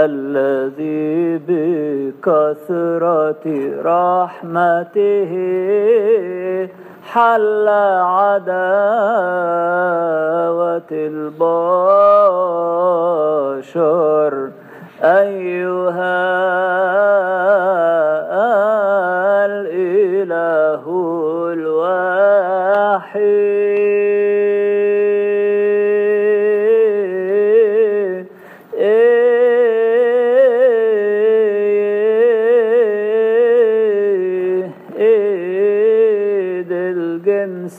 الذي بكثرة رحمته حل عداوة البشر أيها الإله الواحد الجنس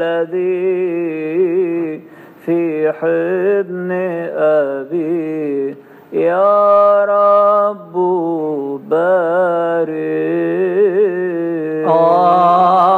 الذي في حضن أبي يا رب بارك.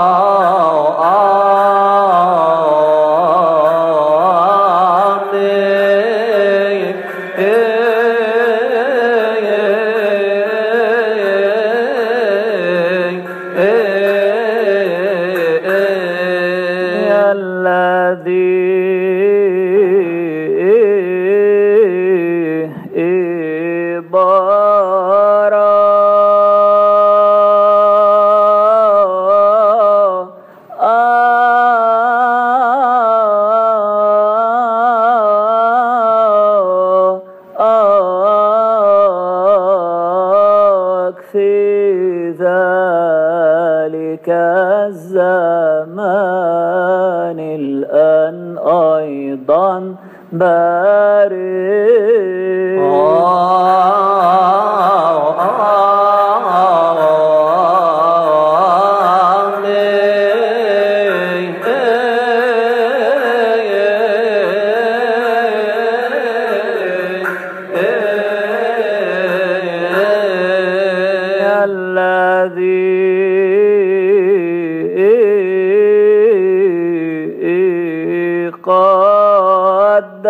في ذلك الزمان الآن أيضا الذي قد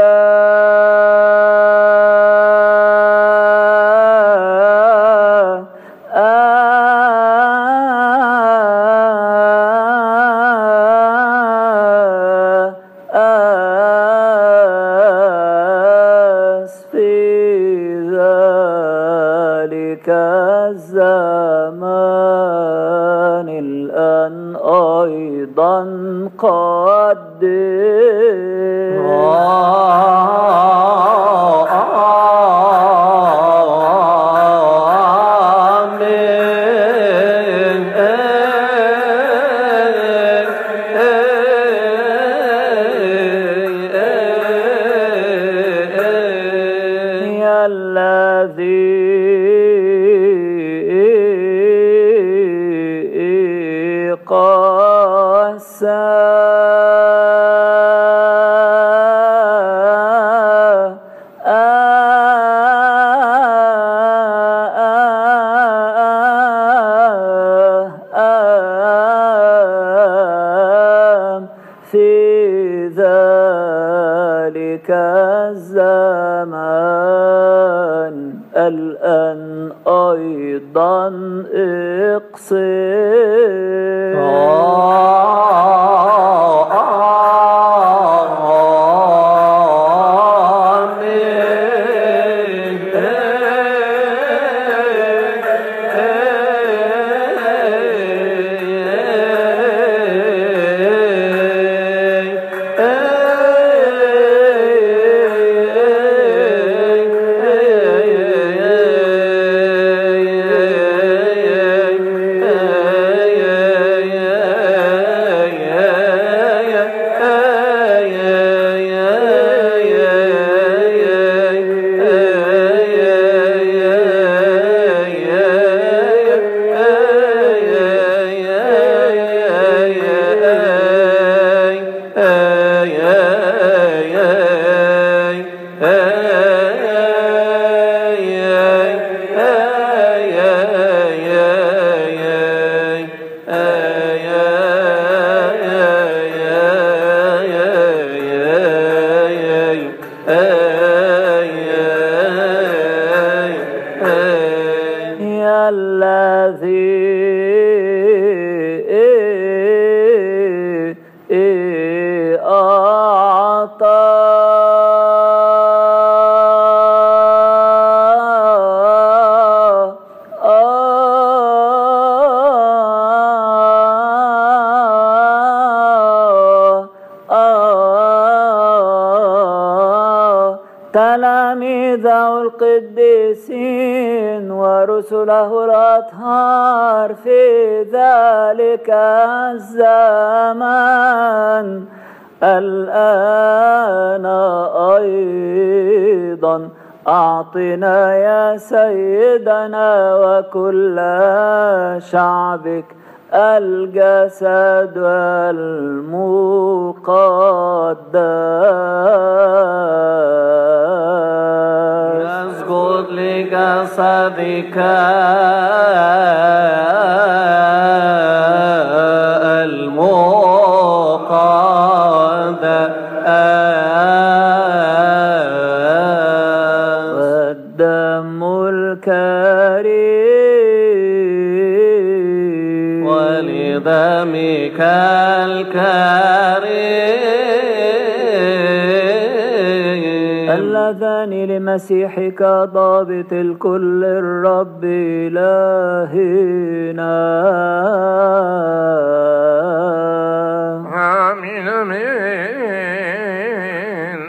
الزمان الآن أيضا في ذلك الزمان الآن أيضا الذي أعطى تلاميذه القديسين ورسله الأطهار في ذلك الزمان الآن أيضا أعطنا يا سيدنا وكل شعبك الجسد المقدس. يسجد لجسدك والدم الكريم ولدمك الكريم اللذان لمسيحك ضابط الكل الرب إلهنا. آمين آمين.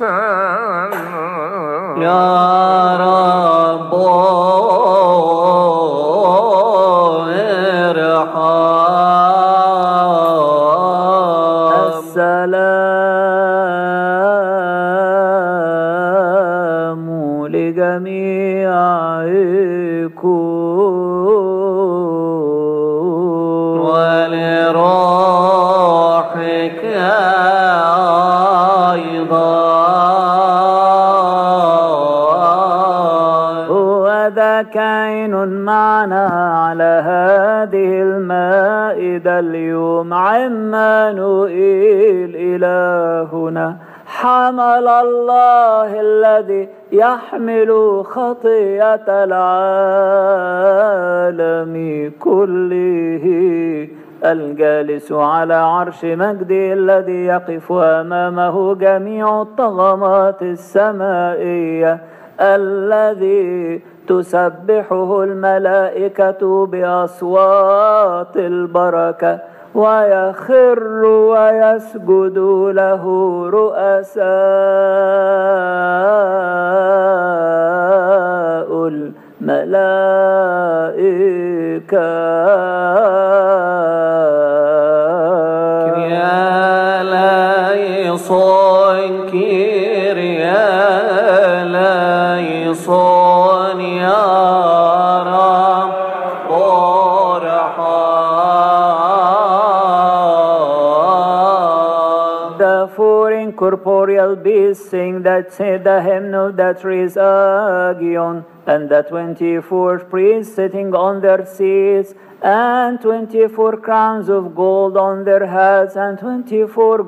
يا رب ارحم. السلام لجميعكم ولروحك أيضا. وذا كائن معنا على هذه المائدة اليوم عمانوئيل إلهنا حمل الله الذي يحمل خطية العالم كله الجالس على عرش مجده الذي يقف أمامه جميع الطغمات السمائية الذي تسبحه الملائكة بأصوات البركة ويخر ويسجد له رؤساء الملائكة. كريا ليصون كريا ليصون يا رب ارحم. The four incorporeal beasts sing that the hymn of the Trisagion, and the 24 priests sitting on their seats, and 24 crowns of gold on their heads, and 24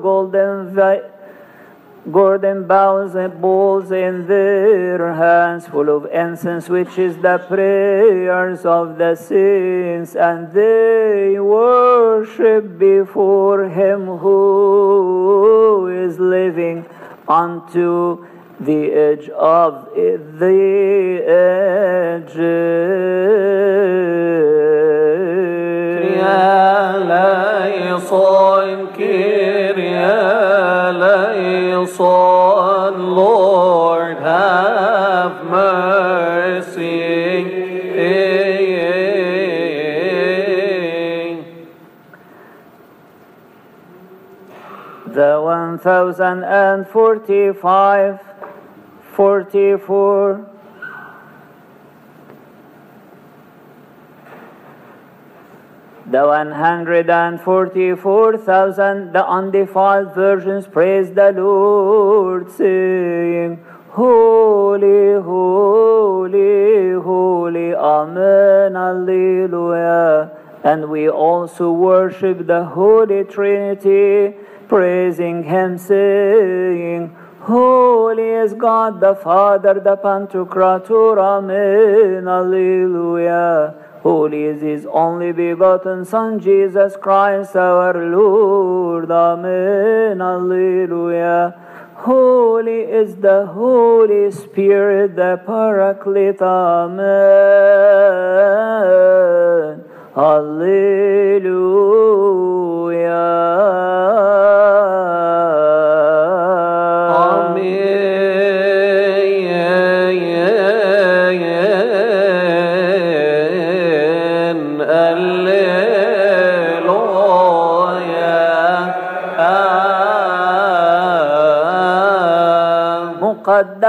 golden bowls in their hands, full of incense, which is the prayers of the saints, and they worship before him who is living unto the edge of the ages. Lord, have mercy. The 1045, 44. The 144,000, the undefiled virgins praise the Lord, saying, Holy, holy, holy, Amen, Alleluia. And we also worship the Holy Trinity, praising him, saying, Holy is God the Father, the Pantocrator, Amen, Alleluia. Holy is his only begotten Son, Jesus Christ our Lord, Amen, Alleluia. Holy is the Holy Spirit, the Paraclete, Amen, Alleluia. Amen.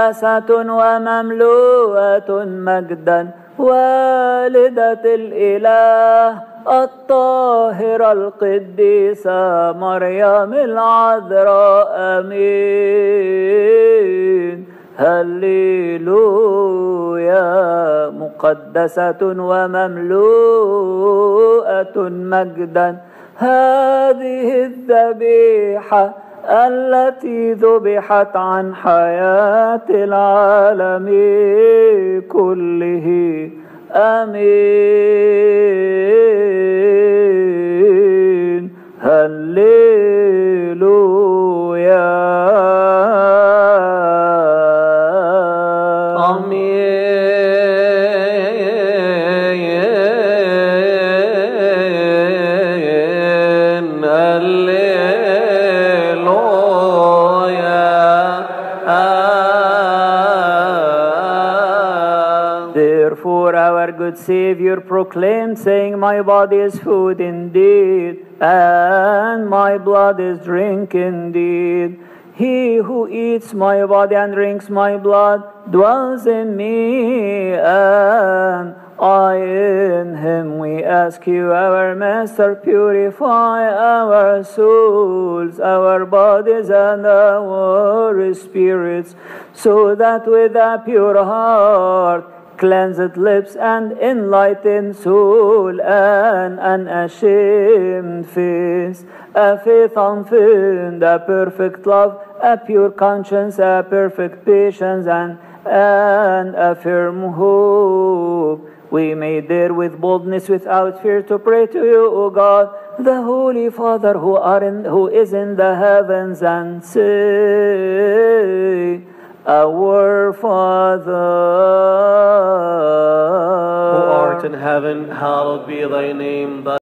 مقدسة ومملوءة مجدا، والدة الإله الطاهرة القديسة مريم العذراء. آمين. هللويا. مقدسة ومملوءة مجدا، هذه الذبيحة التي ذبحت عن حياة العالم كله. آمين. هللويا. Therefore our good Savior proclaimed, saying, my body is food indeed, and my blood is drink indeed. He who eats my body and drinks my blood dwells in me, and I in him. We ask you, our Master, purify our souls, our bodies, and our spirits, so that with a pure heart, cleansed lips, and enlightened soul, and unashamed face, a faith unfeigned, a perfect love, a pure conscience, a perfect patience, and a firm hope, we may dare with boldness, without fear, to pray to you, O God, the Holy Father, who is in the heavens, and say, Our Father, who art in heaven, hallowed be thy name.